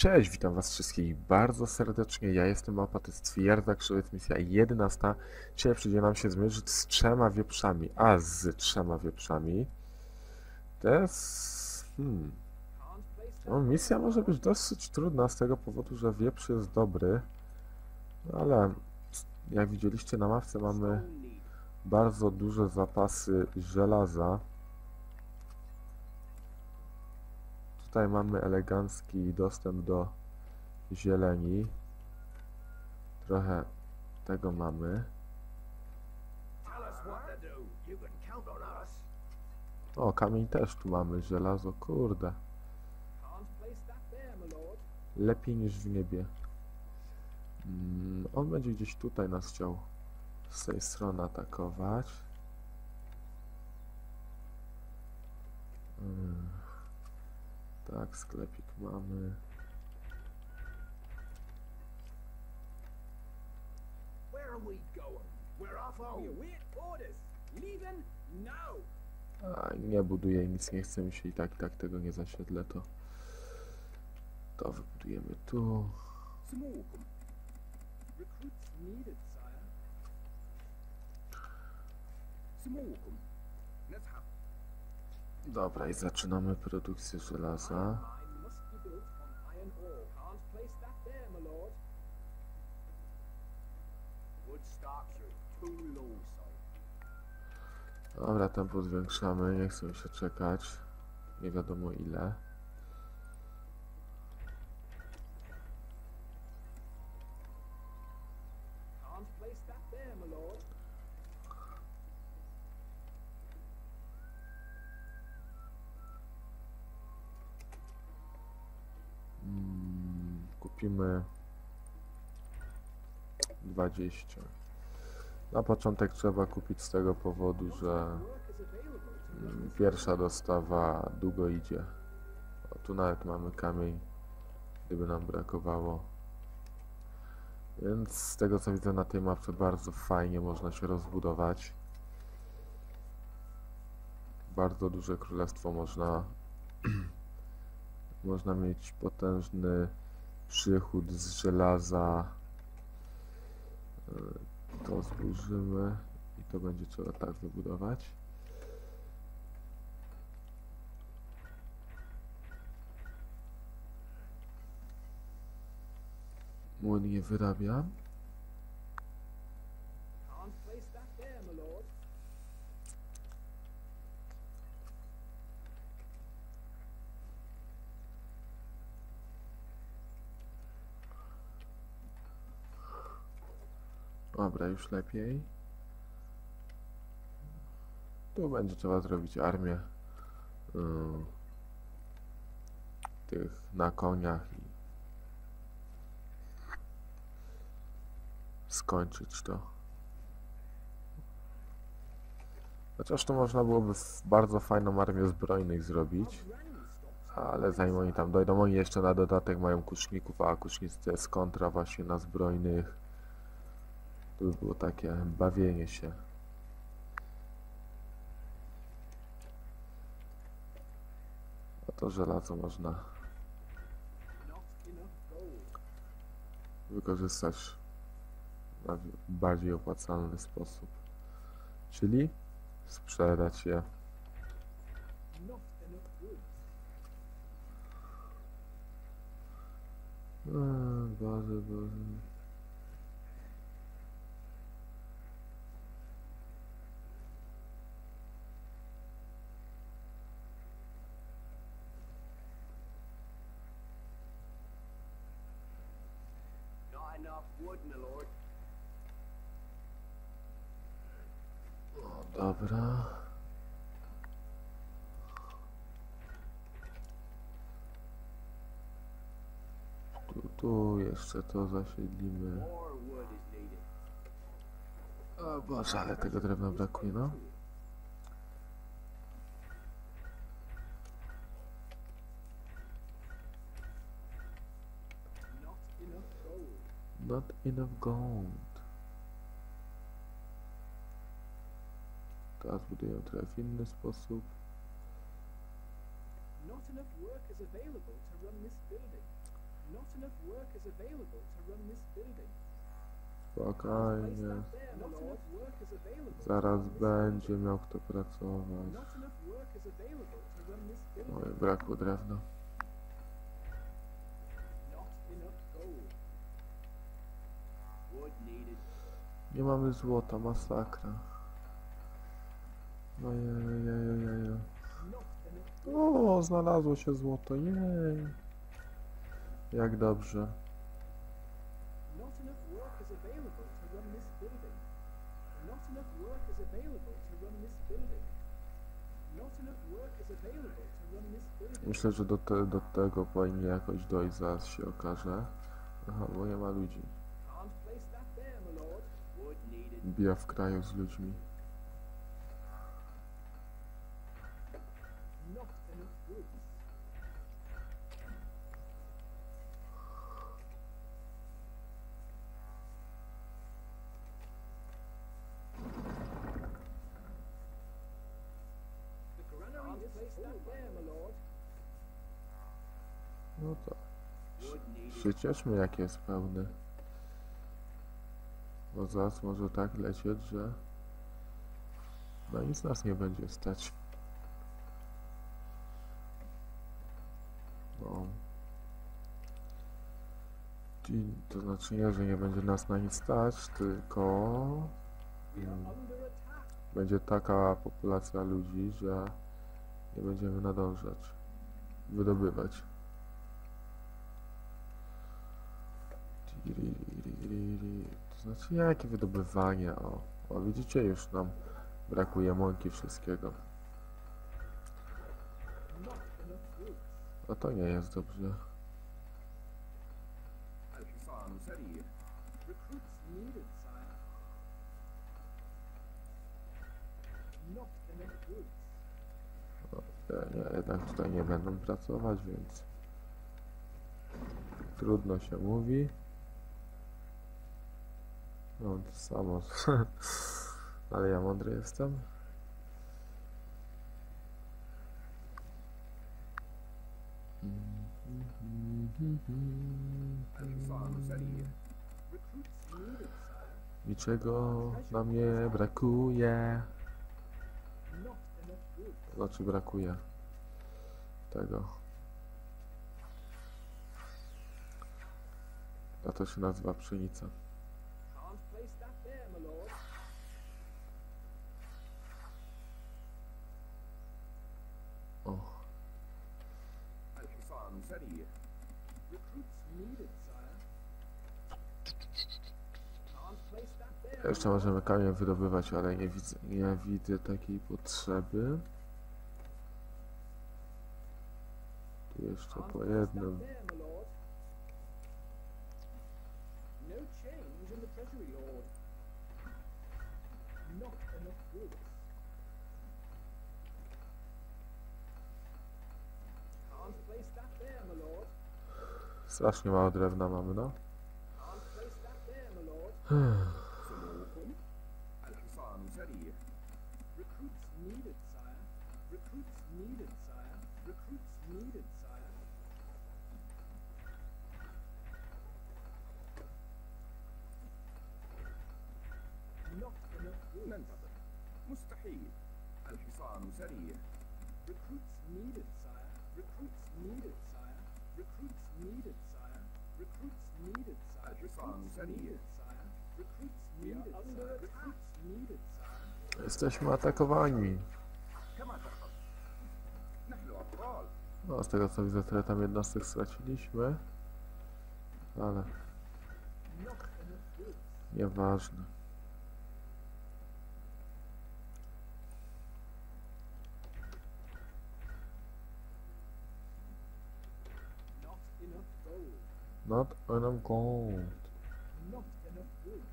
Cześć, witam was wszystkich bardzo serdecznie. Ja jestem Małpa, to jest Twierdza, to jest misja 11. Dzisiaj przyjdzie nam się zmierzyć z 3 wieprzami, z 3 wieprzami. To jest... No, misja może być dosyć trudna z tego powodu, że wieprz jest dobry. No, ale jak widzieliście na mapce, mamy bardzo duże zapasy żelaza. Tutaj mamy elegancki dostęp do zieleni. Trochę tego mamy. O, kamień też tu mamy, żelazo, kurde. Lepiej niż w niebie. On będzie gdzieś tutaj nas chciał z tej strony atakować. Tak, sklepik mamy. Nie buduję, nic nie chce mi się i tak tego nie zasiedlę, to wybudujemy tu. Dobra, i zaczynamy produkcję żelaza. Dobra, tempo zwiększamy, nie chcę się czekać. Nie wiadomo ile. Kupimy 20. Na początek trzeba kupić z tego powodu, że pierwsza dostawa długo idzie. O, tu nawet mamy kamień, gdyby nam brakowało. Więc z tego co widzę na tej mapce bardzo fajnie można się rozbudować. Bardzo duże królestwo można mieć potężny przychód z żelaza. To zburzymy i to będzie trzeba tak wybudować. Młyn nie wyrabia. Dobra, już lepiej. Tu będzie trzeba zrobić armię tych na koniach i skończyć to. Chociaż to można byłoby bardzo fajną armię zbrojnych zrobić. Ale zanim oni tam dojdą, oni jeszcze na dodatek mają kuszników, a kusznicy to jest kontra właśnie na zbrojnych. To by było takie bawienie się. A to żelazo można wykorzystać w bardziej opłacalny sposób. Czyli sprzedać je. Boże. O, dobra. Tu jeszcze to zasiedlimy. O Boże, ale tego drewna brakuje, no. Not enough gold. Teraz buduję trochę w inny sposób. Spokojnie. Zaraz będzie miał kto pracować. Oj, brakło drewna. Nie mamy złota, masakra. Ojej. O, znalazło się złoto, jej. Jak dobrze. Myślę, że do tego powinien jakoś dojść, zaraz się okaże. Aha, bo nie ma ludzi. Bija w kraju z ludźmi. No to się cieszmy, jak jest pełny. Bo zaraz może tak lecieć, że na nic nas nie będzie stać. No. To znaczy nie, że nie będzie nas na nic stać, tylko będzie taka populacja ludzi, że nie będziemy nadążać wydobywać. To znaczy jakie wydobywanie? O, widzicie, już nam brakuje mąki, wszystkiego. A to nie jest dobrze. Nie, jednak tutaj nie będą pracować, więc trudno się mówi. No to samo, ale ja mądry jestem. Niczego nam nie brakuje. Znaczy brakuje tego. A to się nazywa pszenica. O. Jeszcze możemy kamień wydobywać, ale nie widzę takiej potrzeby. Tu jeszcze po jednym. Strasznie mało drewna mamy, no. مستحيل الحصان سريع recruits needed sire recruits needed sire recruits needed sire recruits needed sire الحصان سريع recruits needed sire recruits needed sire Jesteśmy atakowani. كما ترغب نحن أبطال No, z tego co widzę, tyle tam jednostek straciliśmy. Ale nieważne. Not enough gold. not enough goods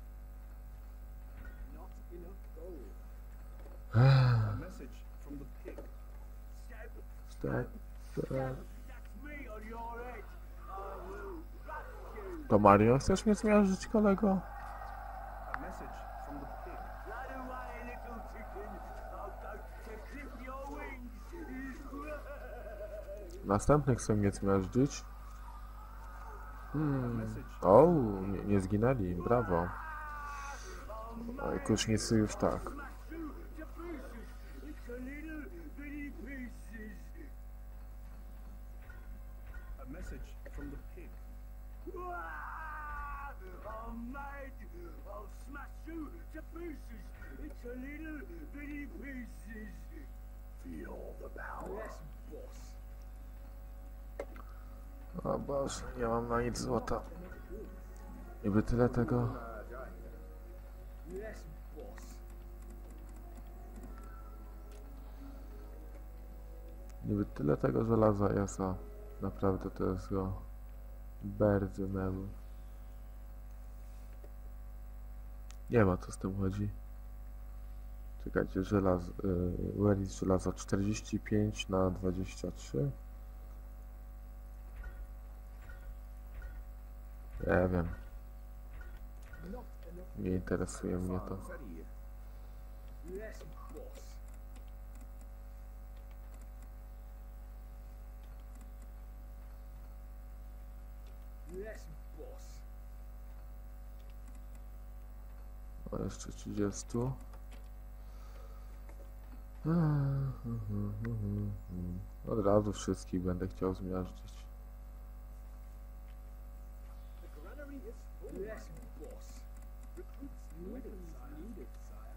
not enough gold a message from the pig Step. that's me on your head I will crush you To Mario, chcesz mnie zmiażdżyć, kolego? a message from the pig run away little chicken I'll go to clip your wings Następny chce mnie zmiażdżyć. O, nie zginęli, brawo. A kusznicy już tak. A message from the pig. Oh, mate, I'll smash you to pieces. It's a little bitty pieces. Feel the power. Yes, boss. O Boże, nie mam na nic złota. Niby tyle tego. Yes, boss. Niby tyle tego żelaza jest, a naprawdę to jest go bardzo mało. Nie ma co z tym chodzi. Czekajcie, żelazo, where is żelazo 45 na 23. Nie wiem. Nie interesuje mnie to. Yes, boss. Yes, boss. O, jeszcze 30. Od razu wszystkich będę chciał zmiażdżyć. The granary is full. Yes, boss. Recruits needed, sire.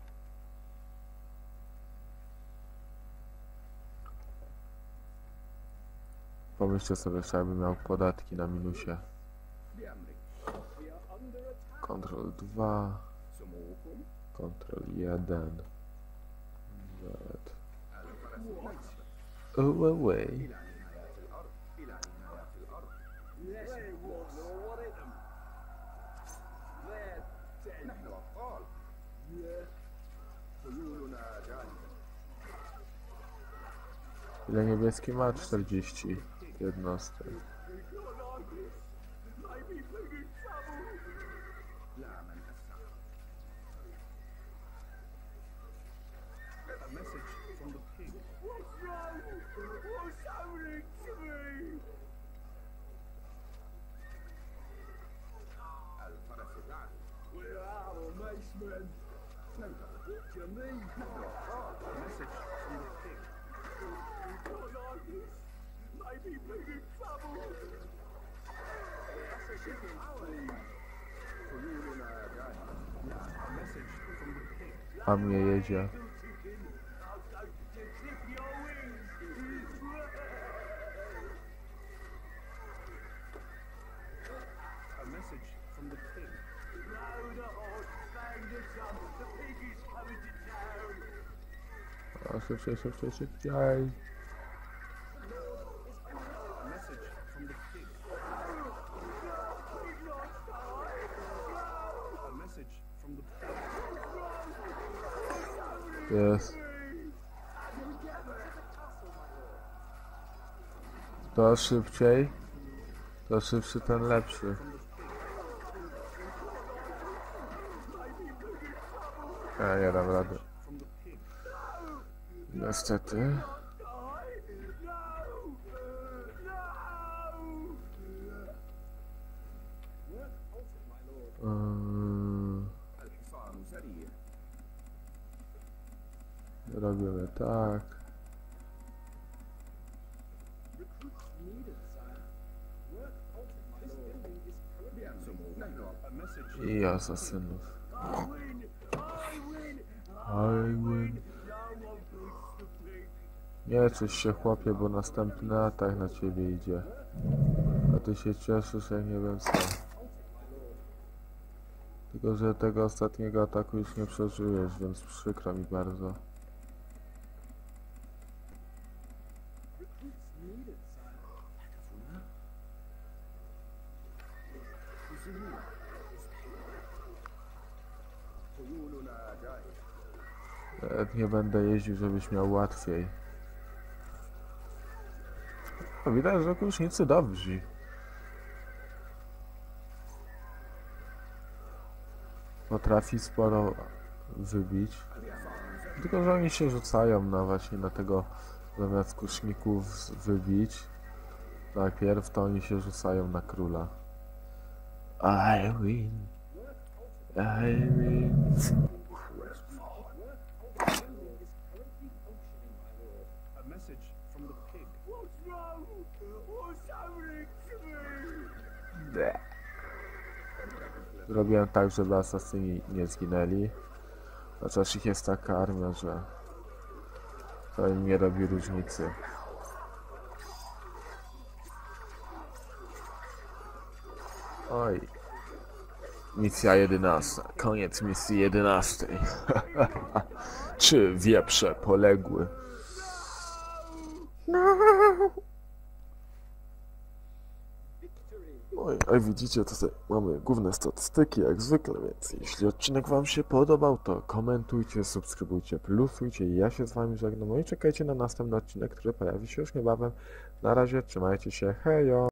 Pomyślcie sobie, że jakby miał podatki na minusie. We are under attack. Ctrl 2, Ctrl 1. Oh, away. Yes, boss. They're dead. نحن أبطال. خيولنا جاهزة. Ile niebieski ma? 40 jednostek. لا من أسرع. A message from the pig. What's wrong? What's happening to me? الفرس بعد. Where are the macemen? What do you mean? A message from the pig. Not like this. Maybe pig in trouble. That's a shipping please. خيولنا جاهزة. A message from the pig. A mnie jedzie. A message from the pig. Load the horse, bang the drum. The pig is coming to town. O, szybciej, szybciej, szybciej. A message from the pig. A message from the pig. Jest. To szybciej. To szybszy, ten lepszy. Ja nie dam rady. From the pig. Niestety. الحصان سريع. Robimy tak. A message. I asasynów. I win! I win! I win. No one beats the pig. Nie ciesz się, chłopie, bo następny atak na ciebie idzie. A ty się cieszysz, jak nie wiem co. Tylko, że tego ostatniego ataku już nie przeżyjesz, więc przykro mi bardzo. خيولنا جاهزة. Nawet nie będę jeździł, żebyś miał łatwiej. No, widać, że kusznicy dobrzy. Potrafi sporo wybić. Tylko, że oni się rzucają na właśnie na tego, zamiast kuszników wybić. Najpierw to oni się rzucają na króla. I win. I win. A message from the pig. What's wrong? What's happening to me? Zrobiłem tak, żeby asasyni nie zginęli. Chociaż ich jest taka armia, że to im nie robi różnicy. Oj. Misja 11. Koniec misji 11. Czy wieprze poległy? No. Oj, a widzicie, tutaj mamy główne statystyki jak zwykle, więc jeśli odcinek wam się podobał, to komentujcie, subskrybujcie, plusujcie i ja się z wami żegnam. No i czekajcie na następny odcinek, który pojawi się już niebawem. Na razie, trzymajcie się, hejo!